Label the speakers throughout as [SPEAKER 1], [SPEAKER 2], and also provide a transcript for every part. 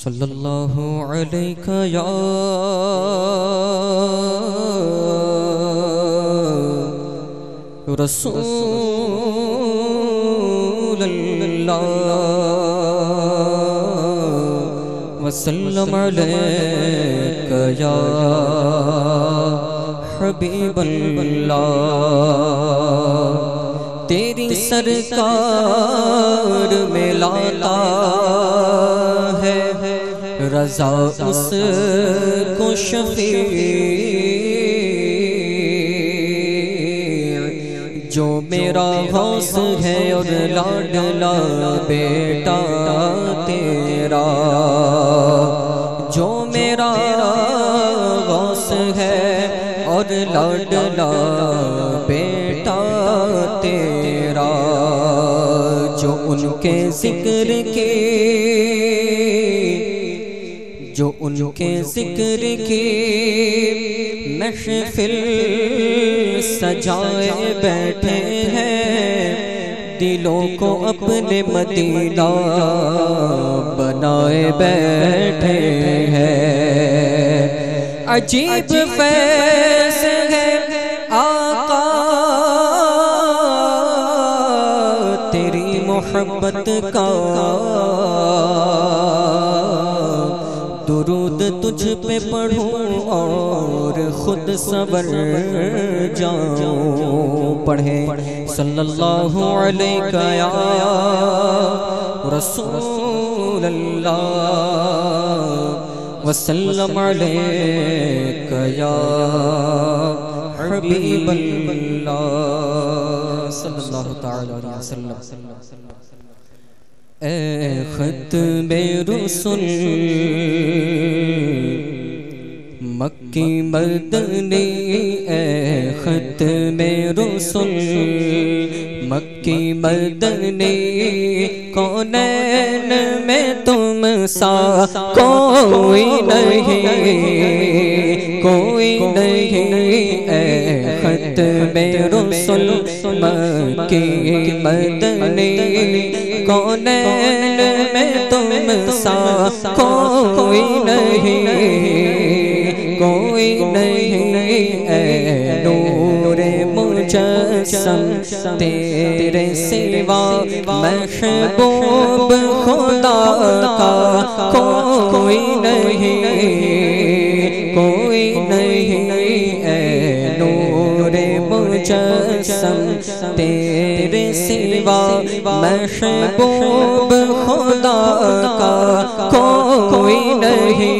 [SPEAKER 1] صلی اللہ علیہ یا رسول اللہ وسلم علیک یا حبیب اللہ تیری سرکار میں لاتا ہے رضا اس کو شفیع جو میرا غوث ہے اور لاڈلا بیٹا تیرا جو میرا غوث ہے اور لاڈلا بیٹا تیرا جو ان کے ذکر کی محفل سجائے بیٹھے ہیں دلوں کو اپنے مدینہ بنائے بیٹھے ہیں عجیب فیض ہے آقا تیری محبت کا درود تجھ پہ پڑھوں اور خود سنور جاؤں پڑھیں صلی اللہ علیہ یا رسول اللہ وسلم علیک یا حبیب اللہ صلی اللہ تعالی علیہ وسلم اے ختم رسل مکی مدنی اے ختم رسل مکی مدنی کونین میں تم سا کوئی نہیں اے ختم رسل مکی مدنی کونین میں تم سا کوئی نہیں اے نور مجسم تیرے سوا محبوب خدا کا کوئی نہیں اے نور مجسم تیرے سوا محبوب خدا کا کوئی نہیں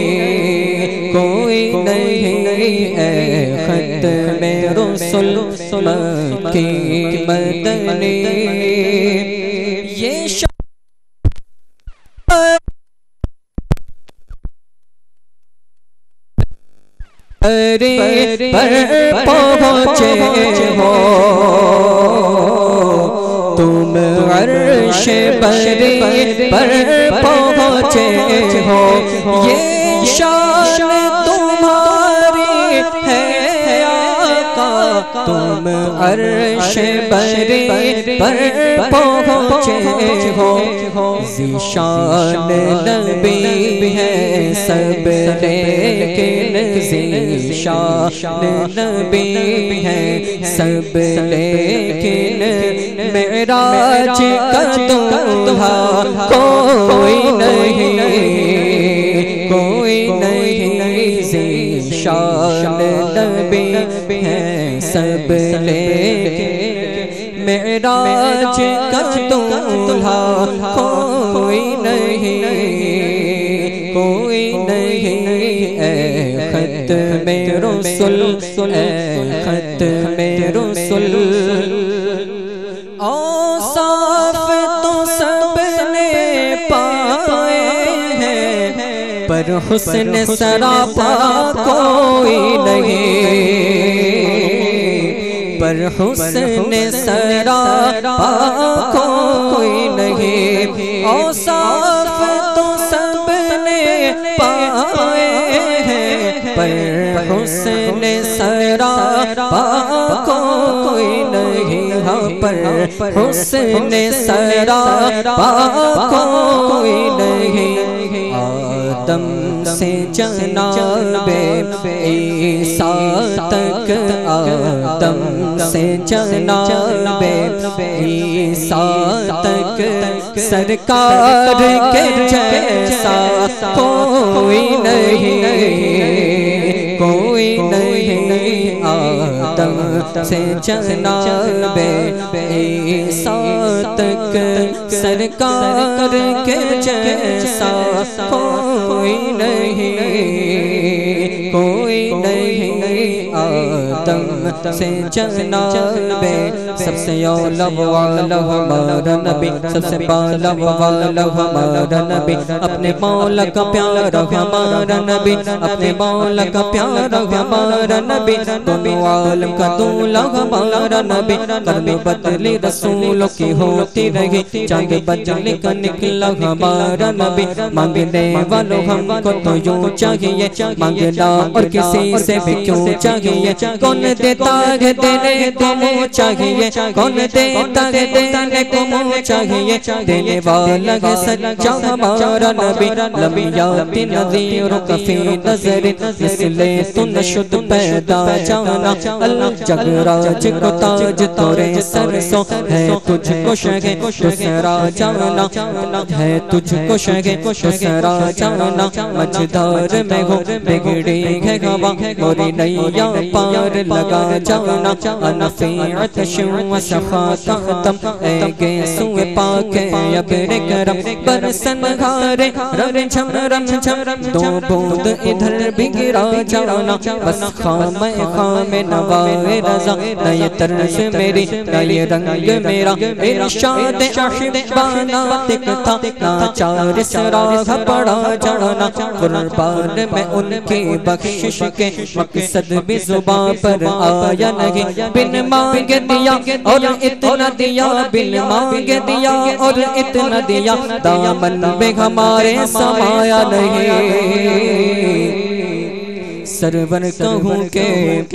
[SPEAKER 1] اے ختم رسل مکی مدنی یہ پر پہنچے ہو تم عرش بری پر پہنچے ہو یہ شان تمہاری ہے آقا تم عرش بری پر پہنچے ہو ذیشان نبی ہے سب لیکن ذیشان نبی ہے سب لیکن معراج کا دولہا کوئی نہیں ذیشان نبی ہے سب لیکن معراج کا دولہا کوئی نہیں اے ختم رسل اے ختم رسل اوصاف تو سب نے پائے ہیں پر حسن سراپا کوئی نہیں پر حسن سراپا کوئی نہیں اوصاف تو سب نے پائے ہیں پر حسن سراپا کوئی نہیں پر حسن سراپا کوئی نہیں آدم سے جناب عیسیٰ تک، آدم سے جناب عیسیٰ تک، سرکار کے جیسا کوئی نہیں، کوئی نہیں، آدم سے جناب عیسیٰ تک، سرکار کے جیسا کوئی نہیں، کوئی نہیں، آدم سے جناب سب سے اولا والا ہمارا نبی، سب سے بالا والا ہمارا نبی، اپنے مولا کا پیارا ہمارا نبی، اپنے مولا کا پیارا ہمارا نبی، دونوں عالم کا دولا ہمارا نبی، قرن بدلی رسولوں کی ہوتی رہی، چاند بدلی کا نکلا ہمارا نبی، مانگنے والوں ہم کو تو یوں چاہیے، مانگنا اور کسی سے بھی کیوں چاہیے، کون دیتا ہے دینے کو منہ چاہیے، کون دیتا ہے دینے کو منہ چاہیے، دینے والا ہے سچا ہمارا نبی، لمیات نظیروں کا فی نظر، اس لئے تو نشد پیدا جانا، الجگ راج کو تاج تورے سر سو، ہے تجھ کو شہ دوسرا جانا، ہے تجھ کو شہ دوسرا جانا، مجدار میں ہو بگڑی ہے گوا، موری نیا پار لگا جانا، انا فی عطش و سخا تختم، اے گیسو پاک ابر کرم، برسن گھارے رم جھم رم جھم، دو بوند ادھر بھی گرا جانا، بس خام خام نوائے رضا، نئے طرز میری نئے رنگ میرا، ارشاد احبانا دکھتا، ناچار سراغ پڑا جانا، قربان میں ان کی بخشش کے مقصد بھی زباں پر آیا نہیں، بن مانگ دیا اور اتنا دیا، بن مانگ دیا اور اتنا دیا، دامن میں ہمارے سمایا نہیں، سرور کہوں کہ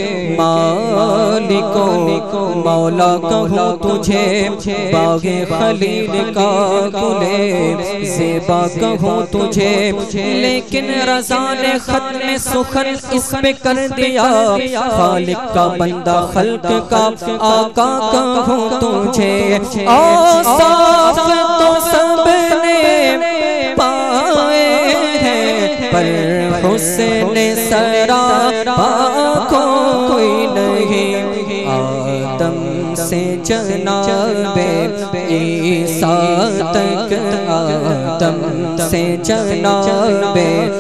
[SPEAKER 1] مالکوں مولا کہوں تجھے، باغ خلیل کا گلے زیبا کہوں تجھے، لیکن رضا نے ختم سخن اس پہ کر دیا، خالق کا بندہ خلق کا آقا کہوں تجھے، اوصاف تو سب نے پائے ہیں پر حسن سرا کوئی نہیں، آدم سے جناب عیسیٰ تک، آدم سے جناب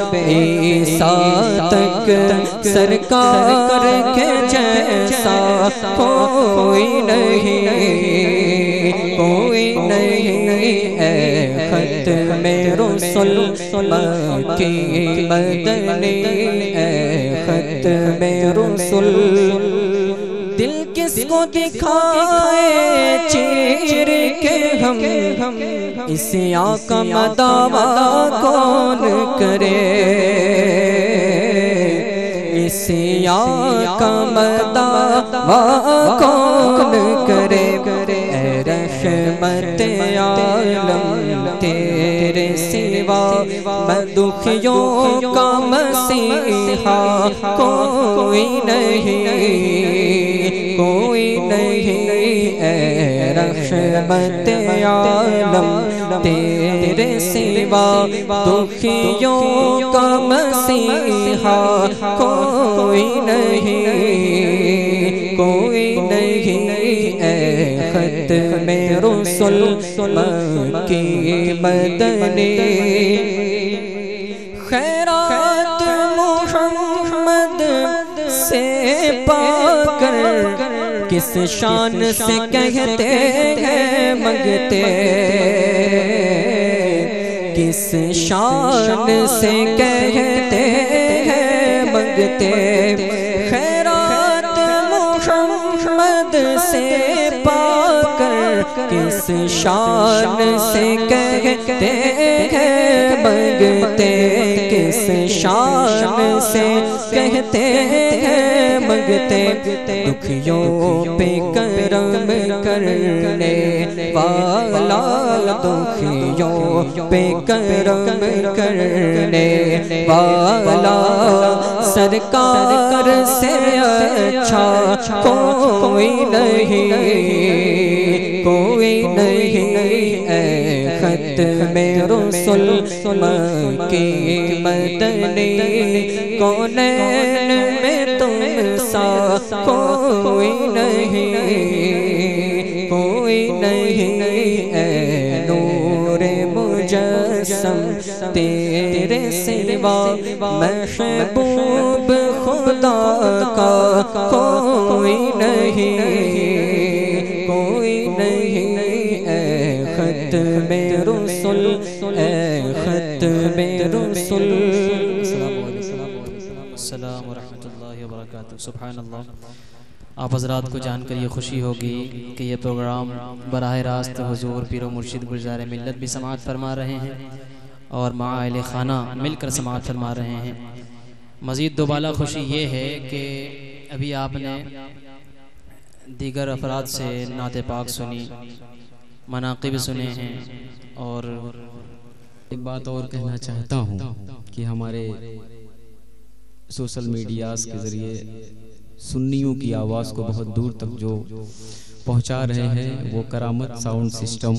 [SPEAKER 1] عیسیٰ تک، سرکار کے جیسا کوئی نہیں، کوئی نہیں، اے ختم رسل مکی مدنی، اے ختم رسل، دل کس کو دکھائے چیر کے ہم، اس آقا مدعویٰ کون کرے، اس آقا مدعویٰ کون کرے، اے رحمت عالم تیرے سوا، میں دکھیوں کا مسیحا کوئی نہیں، کوئی نہیں، اے رحمت عالم تیرے سوا، دکھیوں کا مسیحا کوئی نہیں، کوئی نہیں، اے ختم رسل مکی مدنی، خیرات محمد سے پا کر کس شان سے کہتے ہیں منگتے، کس شان سے کہتے ہیں منگتے، خیرات محمد سے پا کر کس شان سے کہتے ہیں منگتے، اس شان سے کہتے ہیں منگتے دکھیوں پہ کرم کرنے والا دکھیوں پہ کرم کرنے والا سرکار سے اچھا کوئی نہیں اے ختم رسول مکی مدنی کونین میں تم سا کوئی نہیں اے نور مجسم تیرے سوا محبوب خدا کا کوئی نہیں اے ختم رسول اے ختم رسول
[SPEAKER 2] السلام ورحمۃ اللہ وبرکاتہ۔ سبحان اللہ۔ آپ حضرات کو جان کر یہ خوشی ہوگی کہ یہ پروگرام براہ راست حضور پیر و مرشد گلزار ملت بھی سماعت فرما رہے ہیں اور مع اہل خانہ مل کر سماعت فرما رہے ہیں۔ مزید دوبالا خوشی یہ ہے کہ ابھی آپ نے دیگر افراد سے نعت پاک سنی، مناقب سنے ہیں، اور
[SPEAKER 3] ایک بات اور کہنا چاہتا ہوں کہ ہمارے سوشل میڈیاز کے ذریعے سنیوں کی آواز کو بہت دور تک جو پہنچا رہے ہیں وہ کرامت ساؤنڈ سسٹم،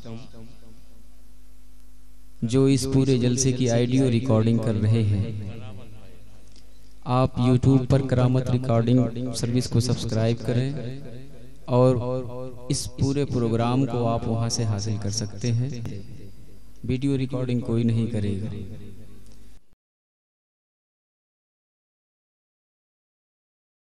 [SPEAKER 3] جو اس پورے جلسے کی آڈیو ریکارڈنگ کر رہے ہیں۔ آپ یوٹیوب پر کرامت ریکارڈنگ سروس کو سبسکرائب کریں اور اس پورے پروگرام کو آپ وہاں سے حاصل کر سکتے ہیں۔ ویڈیو ریکارڈنگ کوئی نہیں کرے گا۔